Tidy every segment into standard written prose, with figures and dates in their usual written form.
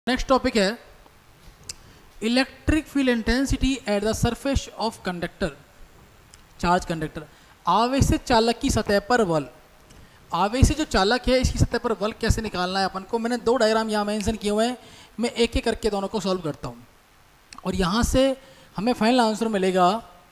Next topic है electric field intensity at the surface of conductor charge conductor. आवेशित चालक की सतह पर बल। आवेशित जो चालक है इसकी सतह पर बल कैसे निकालना है अपन को। मैंने दो डायग्राम यहाँ मेंशन किए हुए हैं, मैं एक एक करके दोनों को सॉल्व करता हूँ और यहाँ से हमें फाइनल आंसर मिलेगा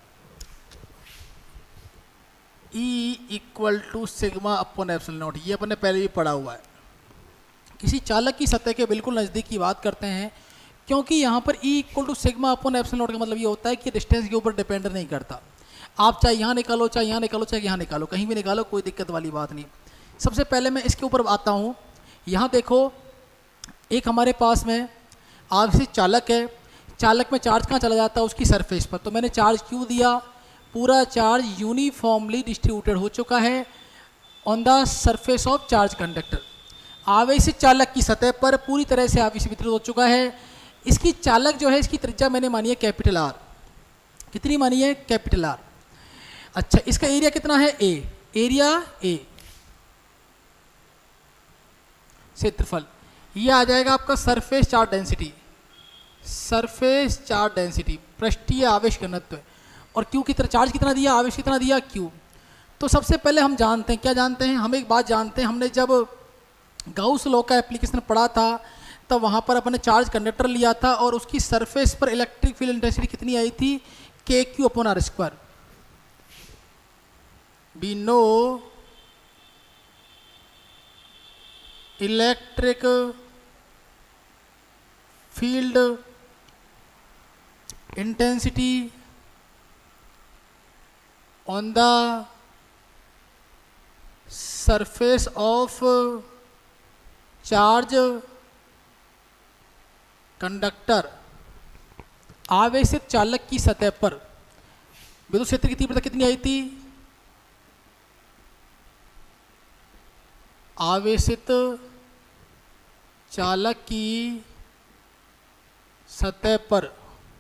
E equal to sigma upon epsilon nought. ये अपन ने पहले भी पढ़ा हुआ है। किसी चालक की सतह के बिल्कुल नज़दीक की बात करते हैं क्योंकि यहाँ पर E equal to sigma upon epsilon nought का मतलब ये होता है कि डिस्टेंस के ऊपर डिपेंड नहीं करता। आप चाहे यहाँ निकालो, चाहे यहाँ निकालो, चाहे यहाँ निकालो, कहीं भी निकालो, कोई दिक्कत वाली बात नहीं। सबसे पहले मैं इसके ऊपर आता हूँ। यहाँ देखो एक हमारे पास में आवेशित चालक है, चालक में चार्ज कहाँ चला जाता है उसकी सरफेस पर। तो मैंने चार्ज क्यों दिया, पूरा चार्ज यूनिफॉर्मली डिस्ट्रीब्यूटेड हो चुका है on the surface of charge conductor. आवेशित चालक की सतह पर पूरी तरह से आवेश वितरित हो चुका है। इसकी चालक जो है इसकी त्रिज्या मैंने मानी है कैपिटल आर। कितनी मानी है? Capital R. अच्छा, इसका एरिया कितना है? ए। एरिया ए, क्षेत्रफल। ये आ जाएगा आपका surface charge density. Surface charge density पृष्ठीय आवेश घनत्व। और क्यू की तरह चार्ज कितना दिया, आवेश कितना दिया, क्यू। तो सबसे पहले हम जानते हैं, क्या जानते हैं, हम एक बात जानते हैं। हमने जब गाउस लॉ का एप्लीकेशन पढ़ा था तब वहाँ पर अपन ने चार्ज कंडक्टर लिया था और उसकी सरफेस पर इलेक्ट्रिक फील्ड इंटेंसिटी कितनी आई थी? K Q upon R square. We know electric field intensity on the surface of charge conductor। आवेशित चालक की सतह पर विद्युत क्षेत्र की तीव्रता कितनी आई थी? आवेशित चालक की सतह पर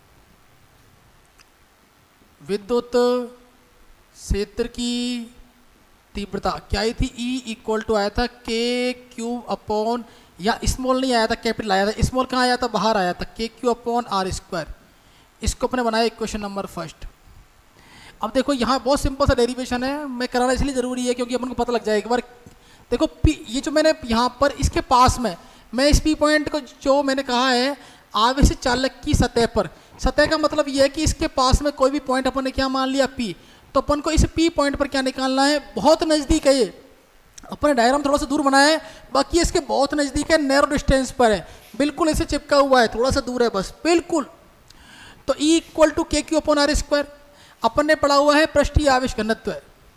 विद्युत क्षेत्र की तीव्रता क्या आई थी? E इक्वल टू आया था के क्यूब अपॉन, या स्मॉल नहीं आया था, कैपिटल आया था। स्मॉल कहाँ आया था? बाहर आया था। के क्यू अपॉन आर स्क्वायर। इसको अपने बनाया इक्वेशन नंबर फर्स्ट। अब देखो यहाँ बहुत सिंपल सा डेरिवेशन है, मैं कराना इसलिए ज़रूरी है क्योंकि अपन को पता लग जाए एक बार। देखो P, ये जो मैंने यहाँ पर इसके पास में मैं इस P पॉइंट को जो मैंने कहा है आवेशित चालक की सतह पर, सतह का मतलब ये है कि इसके पास में कोई भी पॉइंट अपन ने क्या मान लिया? P। तो अपन को इस P पॉइंट पर क्या निकालना है? बहुत नज़दीक है ये। अपन ने डायग्राम थोड़ा सा दूर बनाया है, बाकी इसके बहुत नज़दीक है, नैरो डिस्टेंस पर है, बिल्कुल इसे चिपका हुआ है, थोड़ा सा दूर है बस, बिल्कुल। तो E equal to K Q upon R square. अपन ने पढ़ा हुआ है पृष्ठीय आवेश घनत्व।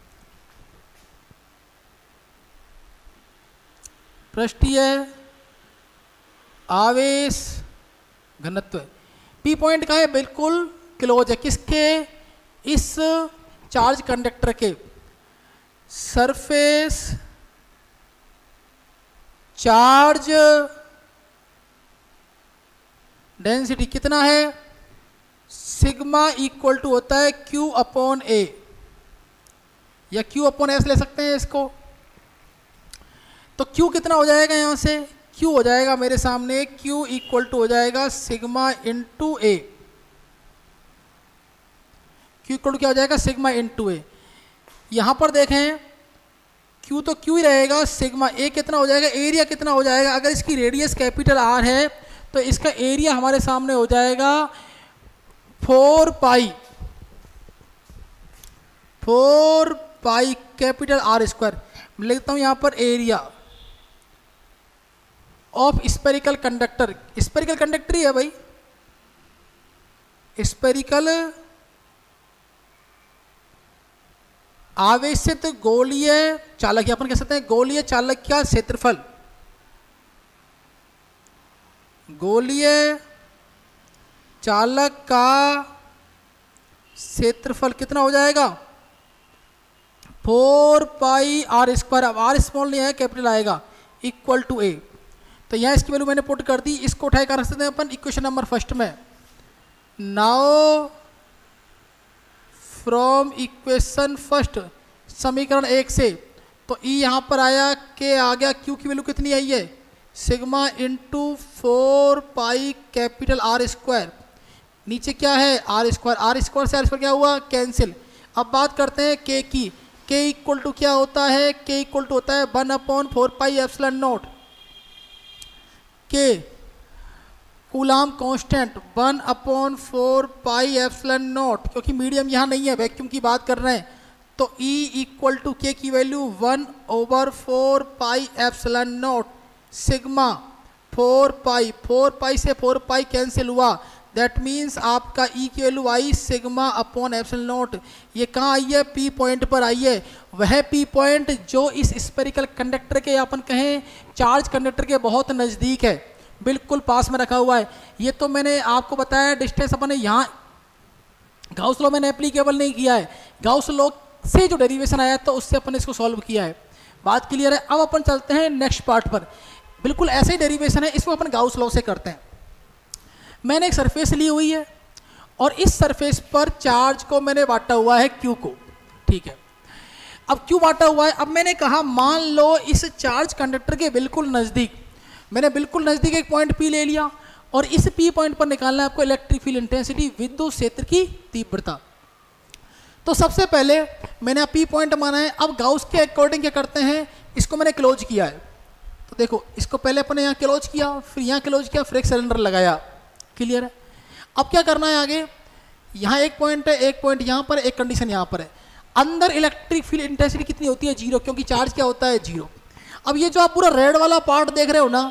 पृष्ठीय आवेश घनत्व P पॉइंट का है, बिल्कुल क्लोज है किसके? इस चार्ज कंडक्टर के सरफेस चार्ज डेंसिटी कितना है? सिग्मा इक्वल टू होता है Q अपॉन ए, या Q अपॉन एस ले सकते हैं इसको। तो Q कितना हो जाएगा? यहाँ से Q हो जाएगा मेरे सामने, Q इक्वल टू हो जाएगा sigma into A. Q equal to क्या हो जाएगा? Sigma into A. यहाँ पर देखें Q तो Q ही रहेगा, सिग्मा ए कितना हो जाएगा? एरिया कितना हो जाएगा? अगर इसकी रेडियस कैपिटल आर है तो इसका एरिया हमारे सामने हो जाएगा 4 पाई कैपिटल आर स्क्वायर। लिखता हूँ यहाँ पर area of spherical conductor. Spherical conductor ही है भाई, स्पेरिकल आवेशित गोलीय चालक, अपन कह सकते हैं गोलीय चालक का क्षेत्रफल। गोलीय चालक का क्षेत्रफल कितना हो जाएगा? 4 पाई आर स्क्वायर। अब आर स्मॉल नहीं है, कैपिटल आएगा, इक्वल टू ए। तो यहाँ इसकी वैल्यू मैंने पुट कर दी। इसको उठाए कर सकते हैं अपन इक्वेशन नंबर फर्स्ट में। नाउ फ्रॉम इक्वेशन फर्स्ट, समीकरण 1 से, तो E यहाँ पर आया, के आ गया, Q की वैल्यू कितनी आई है? Sigma into 4 pi capital R square, नीचे क्या है आर स्क्वायर, आर स्क्वायर से आर स्क्वायर क्या हुआ कैंसिल। अब बात करते हैं के की, के इक्वल टू क्या होता है, के इक्वल टू होता है 1/4 pi epsilon nought, K coulomb constant 1/4 pi epsilon nought, क्योंकि मीडियम यहाँ नहीं है, वैक्यूम की बात कर रहे हैं, तो E इक्वल टू के की value 1/4 pi epsilon nought sigma 4 pi से 4 पाई कैंसिल हुआ, दैट मीन्स आपका E की वैल्यू आई सिग्मा अपॉन एप्सिलॉन नॉट। ये कहाँ आई है, P पॉइंट पर आई है, वह P पॉइंट जो इस स्फेरिकल कंडक्टर के अपन कहें चार्ज कंडक्टर के बहुत नज़दीक है, बिल्कुल पास में रखा हुआ है। ये तो मैंने आपको बताया डिस्टेंस अपन ने यहाँ गाउस लॉ मैंने एप्लीकेबल नहीं किया है, गाउस लॉ से जो डेरिवेशन आया तो उससे अपन इसको सॉल्व किया है, बात क्लियर है। अब अपन चलते हैं नेक्स्ट पार्ट पर, बिल्कुल ऐसे ही डेरिवेशन है, इसको अपन गाउस लॉ से करते हैं। मैंने एक सरफेस ली हुई है और इस सरफेस पर चार्ज को मैंने बांटा हुआ है Q को, ठीक है। अब Q बांटा हुआ है, अब मैंने कहा मान लो इस चार्ज कंडक्टर के बिल्कुल नज़दीक, मैंने बिल्कुल नज़दीक एक पॉइंट P ले लिया और इस P पॉइंट पर निकालना है आपको इलेक्ट्रिक फील्ड इंटेंसिटी, विद्युत क्षेत्र की तीव्रता। तो सबसे पहले मैंने P पॉइंट माना है, अब गाउस के अकॉर्डिंग क्या करते हैं, इसको मैंने क्लोज किया है, तो देखो इसको पहले अपने यहाँ क्लोज किया, फिर यहाँ क्लोज किया, फिर एक सिलेंडर लगाया, क्लियर है। अब क्या करना है आगे, यहाँ एक पॉइंट है, एक पॉइंट यहाँ पर, एक कंडीशन यहाँ पर है, अंदर इलेक्ट्रिक फील्ड इंटेंसिटी कितनी होती है 0, क्योंकि चार्ज क्या होता है 0। अब ये जो आप पूरा रेड वाला पार्ट देख रहे हो ना,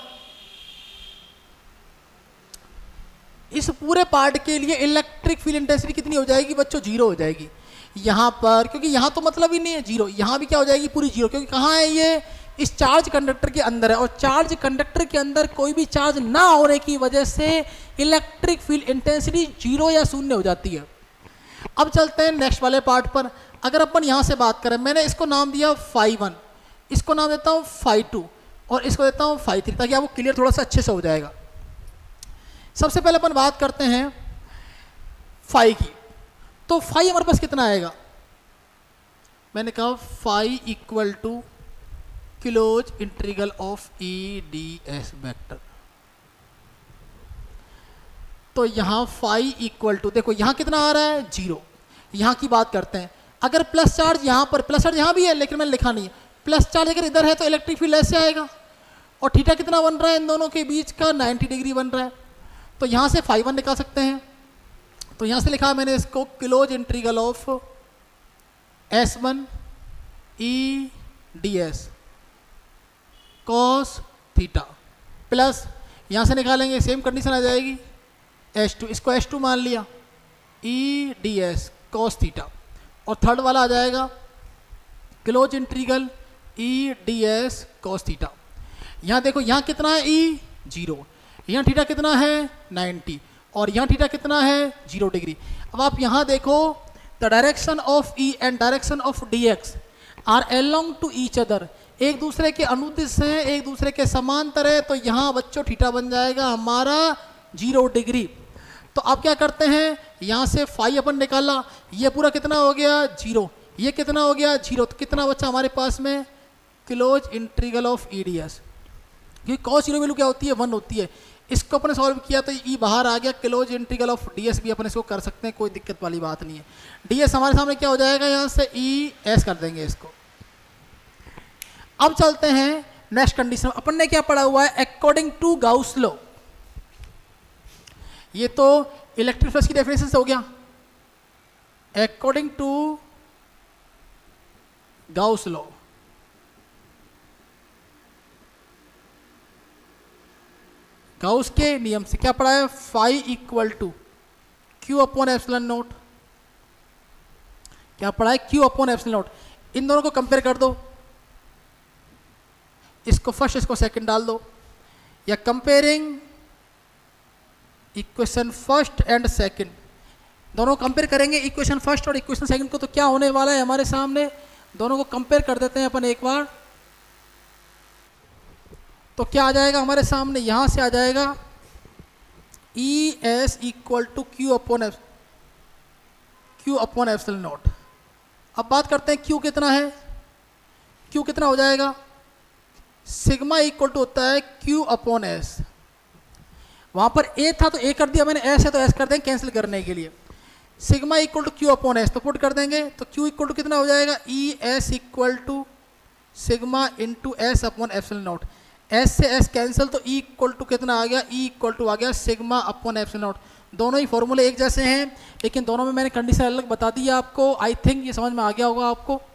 इस पूरे पार्ट के लिए इलेक्ट्रिक फील्ड इंटेंसिटी कितनी हो जाएगी बच्चों, 0 हो जाएगी यहाँ पर, क्योंकि यहाँ तो मतलब ही नहीं है 0, यहाँ भी क्या हो जाएगी पूरी 0, क्योंकि कहाँ है ये इस चार्ज कंडक्टर के अंदर है, और चार्ज कंडक्टर के अंदर कोई भी चार्ज ना होने की वजह से इलेक्ट्रिक फील्ड इंटेंसिटी 0 या 0 हो जाती है। अब चलते हैं नेक्स्ट वाले पार्ट पर, अगर अपन यहाँ से बात करें, मैंने इसको नाम दिया φ1, इसको नाम देता हूँ φ2 और इसको देता हूँ φ3, ताकि आपको क्लियर थोड़ा सा अच्छे से हो जाएगा। सबसे पहले अपन बात करते हैं फाई की, तो फाई हमारे पास कितना आएगा, मैंने कहा phi equal to close integral of E D S vector. तो यहाँ फाई इक्वल टू, देखो यहाँ कितना आ रहा है 0, यहाँ की बात करते हैं, अगर प्लस चार्ज यहाँ पर, प्लस चार्ज यहाँ भी है लेकिन मैंने लिखा नहीं है, प्लस चार्ज अगर इधर है तो इलेक्ट्रिक फील्ड ऐसे आएगा, और थीटा कितना बन रहा है इन दोनों के बीच का 90 डिग्री बन रहा है, तो यहाँ से φ1 निकाल सकते हैं। तो यहाँ से लिखा मैंने इसको close integral of S1 E ds cos theta, plus यहाँ से निकालेंगे सेम कंडीशन आ जाएगी S2, इसको S2 मान लिया, E ds cos थीटा, और थर्ड वाला आ जाएगा close integral E ds cos theta. यहाँ देखो यहाँ कितना है E 0, यहाँ थीटा कितना है 90, और यहाँ थीटा कितना है 0 डिग्री। अब आप यहाँ देखो the direction of E and direction of dx are along to each other, एक दूसरे के अनुदिश हैं, एक दूसरे के समांतर है, तो यहाँ बच्चों थीटा बन जाएगा हमारा 0 डिग्री। तो आप क्या करते हैं, यहाँ से फाई अपन निकाला, ये पूरा कितना हो गया 0, ये कितना हो गया 0, तो कितना बच्चा हमारे पास में close integral of E D S, क्योंकि cos 0 वैल्यू क्या होती है 1 होती है, इसको अपने सॉल्व किया तो ई बाहर आ गया, क्लोज इंटीग्रल ऑफ ds भी अपन इसको कर सकते हैं, कोई दिक्कत वाली बात नहीं है। ds हमारे सामने क्या हो जाएगा, यहाँ से ई एस कर देंगे इसको। अब चलते हैं नेक्स्ट कंडीशन, अपन ने क्या पढ़ा हुआ है अकॉर्डिंग टू गाउस लॉ, ये तो इलेक्ट्रिक फ्लक्स की डेफिनेशन से हो गया, according to Gauss law Gauss के नियम से क्या पढ़ा है, phi equal to Q upon epsilon nought, क्या पढ़ा है क्यू अपॉन एप्सिलॉन नोट। इन दोनों को कंपेयर कर दो, इसको फर्स्ट इसको सेकंड डाल दो, या comparing equation first and second, दोनों कंपेयर करेंगे इक्वेशन फर्स्ट और इक्वेशन सेकंड को, तो क्या होने वाला है हमारे सामने, दोनों को कंपेयर कर देते हैं अपन एक बार, तो क्या आ जाएगा हमारे सामने, यहां से आ जाएगा E S equal to Q upon epsilon nought. अब बात करते हैं क्यू कितना है, क्यू कितना हो जाएगा सिग्मा इक्वल टू होता है क्यू अपॉन एस। वहां पर ए था तो ए कर दिया मैंने, एस है तो एस कर देंगे कैंसिल करने के लिए। Sigma equal to Q upon S तो पुट कर देंगे, तो क्यू इक्वल टू कितना हो जाएगा, E S equal to sigma into S upon epsilon nought. S से एस कैंसिल तो ई इक्वल टू कितना आ गया, ई इक्वल टू आ गया सिग्मा अपॉन एप्सिलॉन नॉट। दोनों ही फॉर्मूले एक जैसे हैं, लेकिन दोनों में मैंने कंडीशन अलग बता दी है आपको। आई थिंक ये समझ में आ गया होगा आपको।